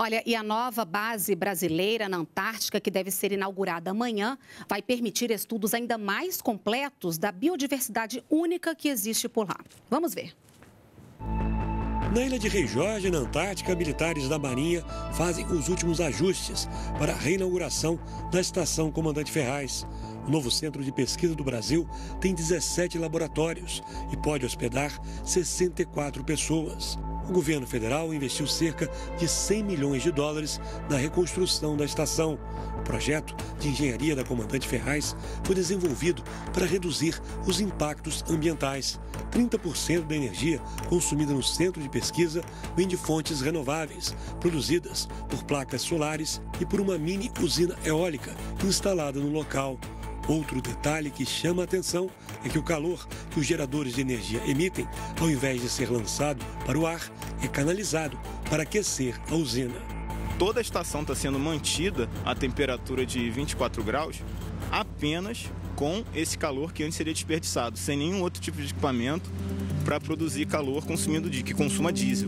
Olha, e a nova base brasileira na Antártica, que deve ser inaugurada amanhã, vai permitir estudos ainda mais completos da biodiversidade única que existe por lá. Vamos ver. Na ilha de Rei Jorge, na Antártica, militares da Marinha fazem os últimos ajustes para a reinauguração da Estação Comandante Ferraz. O novo centro de pesquisa do Brasil tem 17 laboratórios e pode hospedar 64 pessoas. O governo federal investiu cerca de 100 milhões de dólares na reconstrução da estação. O projeto de engenharia da Comandante Ferraz foi desenvolvido para reduzir os impactos ambientais. 30% da energia consumida no centro de pesquisa vem de fontes renováveis, produzidas por placas solares e por uma mini usina eólica instalada no local. Outro detalhe que chama a atenção é que o calor que os geradores de energia emitem, ao invés de ser lançado para o ar, é canalizado para aquecer a usina. Toda a estação está sendo mantida a temperatura de 24 graus apenas com esse calor que antes seria desperdiçado, sem nenhum outro tipo de equipamento para produzir calor que consuma diesel.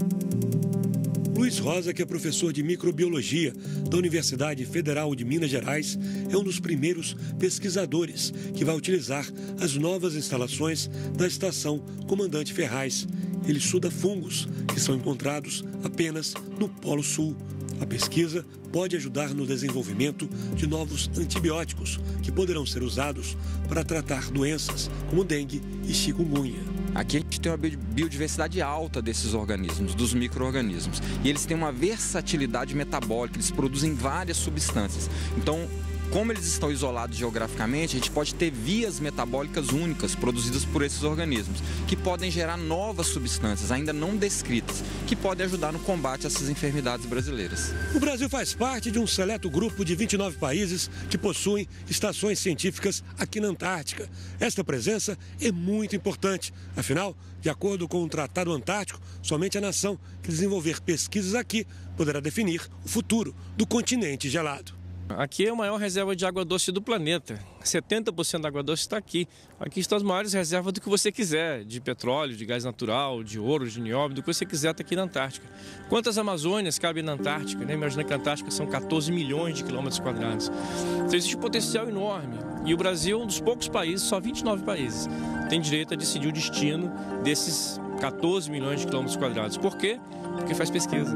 Luiz Rosa, que é professor de microbiologia da Universidade Federal de Minas Gerais, é um dos primeiros pesquisadores que vai utilizar as novas instalações da Estação Comandante Ferraz. Ele estuda fungos que são encontrados apenas no Polo Sul. A pesquisa pode ajudar no desenvolvimento de novos antibióticos que poderão ser usados para tratar doenças como dengue e chikungunya. Aqui a gente tem uma biodiversidade alta desses organismos, dos micro-organismos. E eles têm uma versatilidade metabólica, eles produzem várias substâncias. Então, como eles estão isolados geograficamente, a gente pode ter vias metabólicas únicas produzidas por esses organismos, que podem gerar novas substâncias, ainda não descritas, que podem ajudar no combate a essas enfermidades brasileiras. O Brasil faz parte de um seleto grupo de 29 países que possuem estações científicas aqui na Antártica. Esta presença é muito importante. Afinal, de acordo com o Tratado Antártico, somente a nação que desenvolver pesquisas aqui poderá definir o futuro do continente gelado. Aqui é a maior reserva de água doce do planeta. 70% da água doce está aqui. Aqui estão as maiores reservas do que você quiser, de petróleo, de gás natural, de ouro, de nióbio, do que você quiser está aqui na Antártica. Quantas Amazônias cabem na Antártica? Né? Imagina que a Antártica são 14 milhões de quilômetros quadrados. Então existe um potencial enorme. E o Brasil, um dos poucos países, só 29 países, tem direito a decidir o destino desses 14 milhões de quilômetros quadrados. Por quê? Porque faz pesquisa.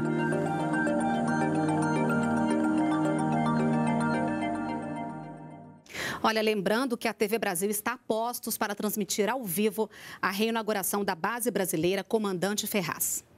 Olha, lembrando que a TV Brasil está a postos para transmitir ao vivo a reinauguração da base brasileira Comandante Ferraz.